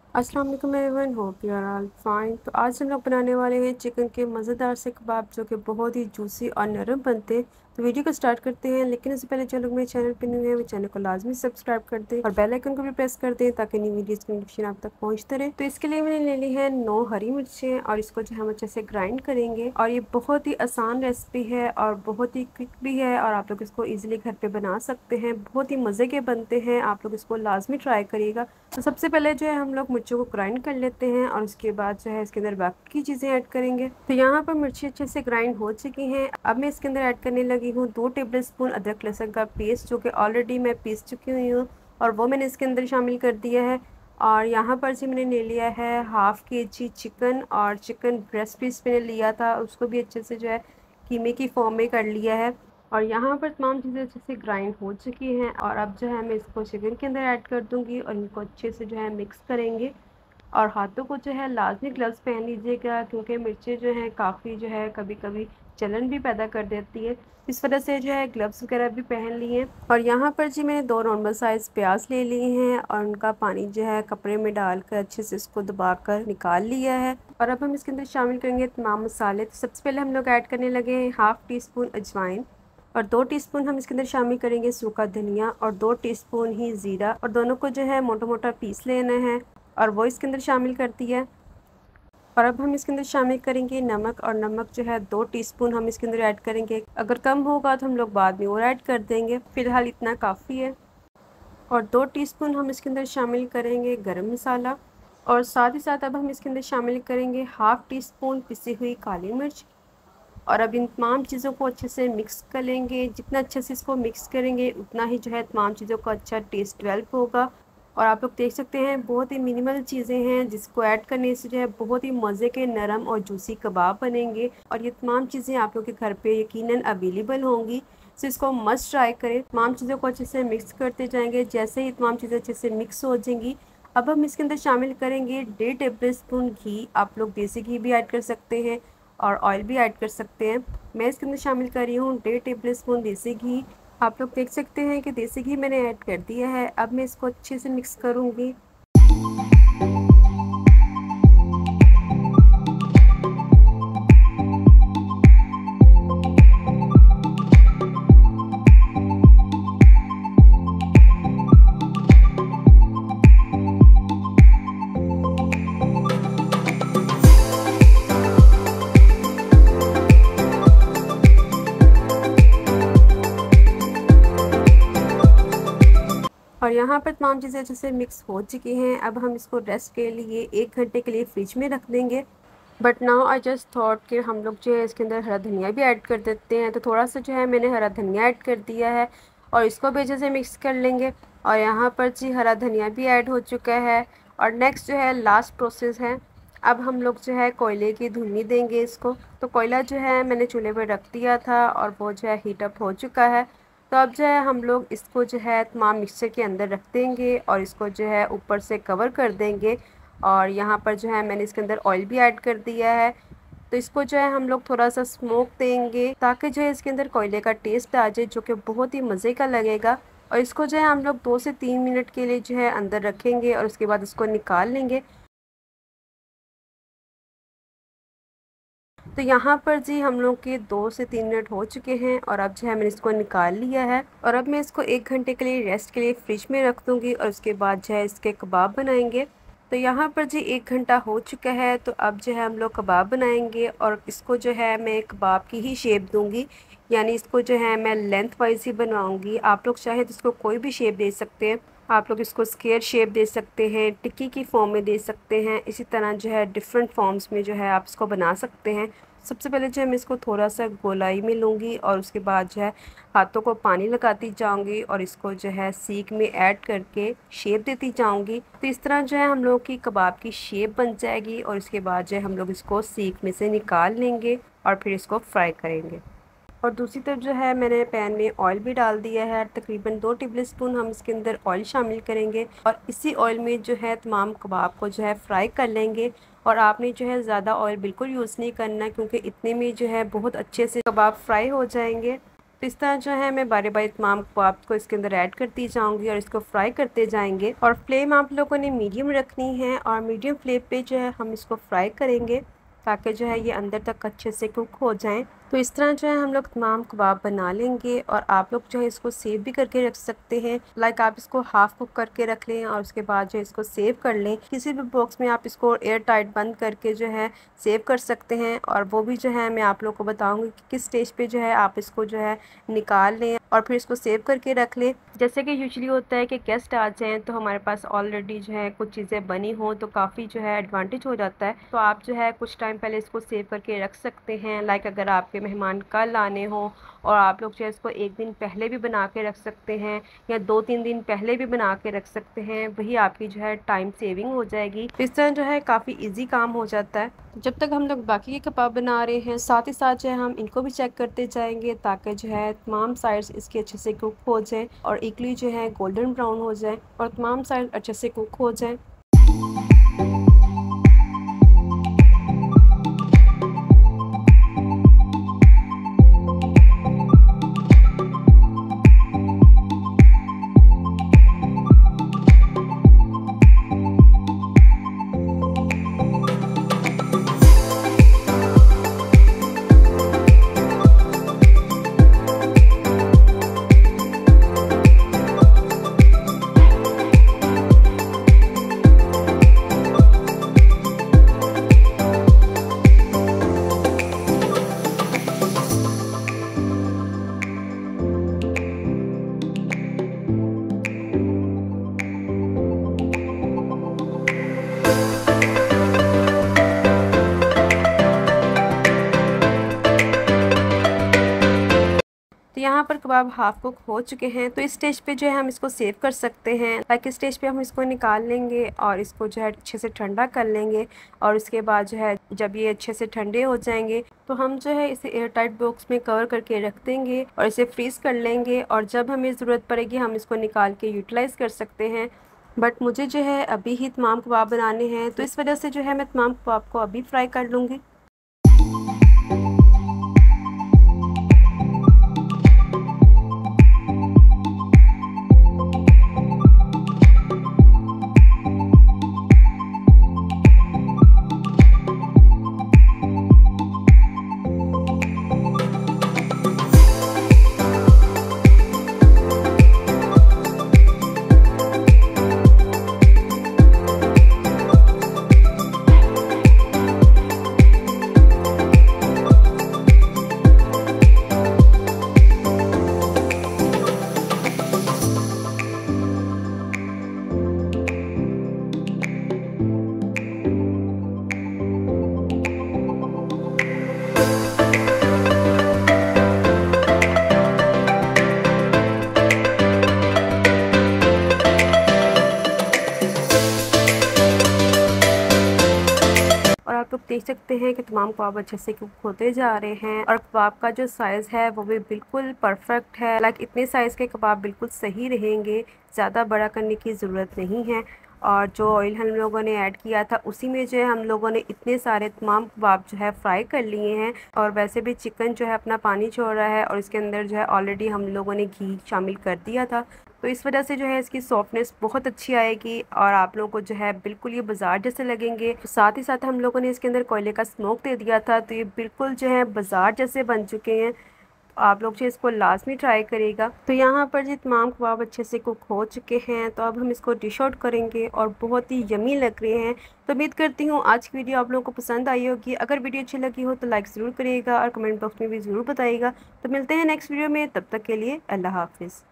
अस्सलाम वालेकुम everyone, hope you are all fine. तो आज हम लोग बनाने वाले हैं चिकन के मज़ेदार से कबाब जो कि बहुत ही जूसी और नरम बनते हैं। तो वीडियो को स्टार्ट करते हैं, लेकिन इससे पहले जो लोग मेरे चैनल पर न्यू हैं वो चैनल को लाजमी सब्सक्राइब कर दें और बेल आइकन को भी प्रेस कर दें ताकि नई वीडियोज़ की नोटिफिकेशन आप तक पहुँचते रहे। तो इसके लिए मैंने ले ली है 9 हरी मिर्चें और इसको जो हम अच्छे से ग्राइंड करेंगे। और ये बहुत ही आसान रेसिपी है और बहुत ही क्विक भी है और आप लोग इसको ईजिली घर पर बना सकते हैं। बहुत ही मज़े के बनते हैं, आप लोग इसको लाजमी ट्राई करिएगा। तो सबसे पहले जो है हम लोग मिर्चों को ग्राइंड कर लेते हैं और उसके बाद जो है इसके अंदर बाकी की चीज़ें ऐड करेंगे। तो यहाँ पर मिर्ची अच्छे से ग्राइंड हो चुकी हैं। अब मैं इसके अंदर ऐड करने लगी हूँ 2 टेबलस्पून अदरक लहसुन का पेस्ट जो कि ऑलरेडी मैं पीस चुकी हुई हूँ और वो मैंने इसके अंदर शामिल कर दिया है। और यहाँ पर जी मैंने ले लिया है हाफ़ kg चिकन और चिकन ब्रेस्ट पीस मैंने लिया था, उसको भी अच्छे से जो है कीमे की फॉर्म में कर लिया है। और यहाँ पर तमाम चीज़ें अच्छे से ग्राइंड हो चुकी हैं और अब जो है मैं इसको चिकन के अंदर ऐड कर दूँगी और इनको अच्छे से जो है मिक्स करेंगे। और हाथों को जो है लाजमी ग्लव्स पहन लीजिएगा क्योंकि मिर्चें जो हैं काफ़ी जो है कभी कभी जलन भी पैदा कर देती है। इस वजह से जो है ग्लव्स वगैरह भी पहन लिए। और यहाँ पर जी मैंने 2 नॉर्मल साइज़ प्याज ले लिए हैं और उनका पानी जो है कपड़े में डालकर अच्छे से इसको दबाकर निकाल लिया है। और अब हम इसके अंदर शामिल करेंगे तमाम मसाले। तो सबसे पहले हम लोग ऐड करने लगे हैं हाफ़ टी-स्पून अजवाइन और 2 टीस्पून हम इसके अंदर शामिल करेंगे सूखा धनिया और 2 टीस्पून ही ज़ीरा और दोनों को जो है मोटा मोटा पीस लेना है और वो इसके अंदर शामिल कर दिया है। और अब हम इसके अंदर शामिल करेंगे नमक और नमक जो है 2 टीस्पून हम इसके अंदर ऐड करेंगे। अगर कम होगा तो हम लोग बाद में और ऐड कर देंगे, फ़िलहाल इतना काफ़ी है। और 2 टीस्पून हम इसके अंदर शामिल करेंगे गरम मसाला और साथ ही साथ अब हम इसके अंदर शामिल करेंगे हाफ़ टी-स्पून पिसी हुई काली मिर्च। और अब इन तमाम चीज़ों को अच्छे से मिक्स कर लेंगे। जितना अच्छे से इसको मिक्स करेंगे उतना ही जो है तमाम चीज़ों का अच्छा टेस्ट डेवलप होगा। और आप लोग देख सकते हैं बहुत ही मिनिमल चीज़ें हैं जिसको ऐड करने से जो है बहुत ही मज़े के नरम और जूसी कबाब बनेंगे। और ये तमाम चीज़ें आप लोग के घर पे यकीनन अवेलेबल होंगी, तो इसको मस्ट ट्राई करें। तमाम चीज़ों को अच्छे से मिक्स करते जाएंगे। जैसे ही तमाम चीज़ें अच्छे से मिक्स हो जाएंगी अब हम इसके अंदर शामिल करेंगे 1.5 टेबलस्पून घी। आप लोग देसी घी भी ऐड कर सकते हैं और ऑयल भी ऐड कर सकते हैं। मैं इसके अंदर शामिल कर रही हूँ 1.5 टेबलस्पून देसी घी। आप लोग देख सकते हैं कि देसी घी मैंने ऐड कर दिया है। अब मैं इसको अच्छे से मिक्स करूँगी। और यहाँ पर तमाम चीज़ें अच्छे से मिक्स हो चुकी हैं। अब हम इसको रेस्ट के लिए 1 घंटे के लिए फ्रिज में रख देंगे। But now I just thought कि हम लोग जो है इसके अंदर हरा धनिया भी ऐड कर देते हैं, तो थोड़ा सा जो है मैंने हरा धनिया ऐड कर दिया है और इसको भी अच्छे से मिक्स कर लेंगे। और यहाँ पर जी हरा धनिया भी ऐड हो चुका है। और नेक्स्ट जो है लास्ट प्रोसेस है, अब हम लोग जो है कोयले की धुनी देंगे इसको। तो कोयला जो है मैंने चूल्हे पर रख दिया था और वो जो है हीट अप हो चुका है। तो अब जो है हम लोग इसको जो है तमाम मिक्सचर के अंदर रख देंगे और इसको जो है ऊपर से कवर कर देंगे। और यहाँ पर जो है मैंने इसके अंदर ऑयल भी ऐड कर दिया है। तो इसको जो है हम लोग थोड़ा सा स्मोक देंगे ताकि जो है इसके अंदर कोयले का टेस्ट आ जाए, जो कि बहुत ही मज़े का लगेगा। और इसको जो है हम लोग 2 से 3 मिनट के लिए जो है अंदर रखेंगे और उसके बाद इसको निकाल लेंगे। तो यहाँ पर जी हम लोग के 2 से 3 मिनट हो चुके हैं और अब जो है मैंने इसको निकाल लिया है। और अब मैं इसको 1 घंटे के लिए रेस्ट के लिए फ्रिज में रख दूँगी और उसके बाद जो है इसके कबाब बनाएंगे। तो यहाँ पर जी 1 घंटा हो चुका है। तो अब जो है हम लोग कबाब बनाएंगे और इसको जो है मैं कबाब की ही शेप दूँगी, यानी इसको जो है मैं लेंथ वाइज ही बनवाऊँगी। आप लोग चाहे तो इसको कोई भी शेप दे सकते हैं। आप लोग इसको स्क्वायर शेप दे सकते हैं, टिक्की की फॉर्म में दे सकते हैं, इसी तरह जो है डिफरेंट फॉर्म्स में जो है आप इसको बना सकते हैं। सबसे पहले जो है मैं इसको थोड़ा सा गोलाई में लूँगी और उसके बाद जो है हाथों को पानी लगाती जाऊँगी और इसको जो है सीख में ऐड करके शेप देती जाऊँगी। तो इस तरह जो है हम लोग की कबाब की शेप बन जाएगी और इसके बाद जो है हम लोग इसको सीख में से निकाल लेंगे और फिर इसको फ्राई करेंगे। और दूसरी तरफ जो है मैंने पैन में ऑयल भी डाल दिया है। तकरीबन 2 टेबलस्पून हम इसके अंदर ऑयल शामिल करेंगे और इसी ऑयल में जो है तमाम कबाब को जो है फ्राई कर लेंगे। और आपने जो है ज़्यादा ऑयल बिल्कुल यूज़ नहीं करना क्योंकि इतने में जो है बहुत अच्छे से कबाब फ्राई हो जाएंगे। तो इस तरह जो है मैं बारी बारी तमाम कबाब को इसके अंदर ऐड करती जाऊंगी और इसको फ्राई करते जाएंगे। और फ्लेम आप लोगों ने मीडियम रखनी है और मीडियम फ्लेम पे जो है हम इसको फ्राई करेंगे ताकि जो है ये अंदर तक अच्छे से कुक हो जाएं। तो इस तरह जो है हम लोग तमाम कबाब बना लेंगे और आप लोग जो है इसको सेव भी करके रख सकते हैं। लाइक आप इसको हाफ कुक करके रख लें और उसके बाद जो इसको सेव कर लें। किसी भी बॉक्स में आप इसको एयर टाइट बंद करके जो है सेव कर सकते हैं। और वो भी जो है मैं आप लोग को बताऊंगी कि किस स्टेज पे जो है आप इसको जो है निकाल लें और फिर इसको सेव करके रख लें। जैसे कि यूजुअली होता है कि गेस्ट आ जाएं तो हमारे पास ऑलरेडी जो है कुछ चीज़ें बनी हो तो काफ़ी जो है एडवांटेज हो जाता है। तो आप जो है कुछ टाइम पहले इसको सेव करके रख सकते हैं। लाइक अगर आपके मेहमान कल आने हो और आप लोग जो है इसको एक दिन पहले भी बना के रख सकते हैं या 2-3 दिन पहले भी बना के रख सकते हैं। वही आपकी जो है टाइम सेविंग हो जाएगी। इस तरह जो है काफ़ी ईजी काम हो जाता है। जब तक हम लोग बाकी के कबाब बना रहे हैं साथ ही साथ जो है हम इनको भी चेक करते जाएंगे ताकि जो है तमाम साइड्स इसके अच्छे से कुक हो जाएं और इक्वली जो है गोल्डन ब्राउन हो जाए और तमाम साइड अच्छे से कुक हो जाएं। तो यहाँ पर कबाब हाफ कुक हो चुके हैं। तो इस स्टेज पे जो है हम इसको सेव कर सकते हैं। लाइक इस स्टेज पे हम इसको निकाल लेंगे और इसको जो है अच्छे से ठंडा कर लेंगे और उसके बाद जो है जब ये अच्छे से ठंडे हो जाएंगे तो हम जो है इसे एयर टाइट बॉक्स में कवर करके रख देंगे और इसे फ्रीज कर लेंगे और जब हमें ज़रूरत पड़ेगी हम इसको निकाल के यूटिलाइज़ कर सकते हैं। बट मुझे जो है अभी ही तमाम कबाब बनाने हैं तो इस वजह से जो है मैं तमाम कबाब को अभी फ्राई कर लूँगी। आप लोग देख सकते हैं कि तमाम कबाब अच्छे से कुक होते जा रहे हैं और कबाब का जो साइज़ है वो भी बिल्कुल परफेक्ट है। लाइक इतने साइज़ के कबाब बिल्कुल सही रहेंगे, ज़्यादा बड़ा करने की ज़रूरत नहीं है। और जो ऑयल हम लोगों ने ऐड किया था उसी में जो है हम लोगों ने इतने सारे तमाम कबाब जो है फ्राई कर लिए हैं। और वैसे भी चिकन जो है अपना पानी छोड़ रहा है और इसके अंदर जो है ऑलरेडी हम लोगों ने घी शामिल कर दिया था, तो इस वजह से जो है इसकी सॉफ्टनेस बहुत अच्छी आएगी और आप लोगों को जो है बिल्कुल ये बाज़ार जैसे लगेंगे। तो साथ ही साथ हम लोगों ने इसके अंदर कोयले का स्मोक दे दिया था तो ये बिल्कुल जो है बाज़ार जैसे बन चुके हैं। आप लोग जो इसको लाजमी ट्राई करेगा। तो यहाँ पर जो तमाम कबाब अच्छे से कुक हो चुके हैं तो अब हम इसको डिश आउट करेंगे और बहुत ही यमी लग रहे हैं। तो उम्मीद करती हूँ आज की वीडियो आप लोगों को पसंद आई होगी। अगर वीडियो अच्छी लगी हो तो लाइक ज़रूर करिएगा और कमेंट बॉक्स में भी ज़रूर बताइएगा। तो मिलते हैं नेक्स्ट वीडियो में, तब तक के लिए अल्लाह हाफिज़।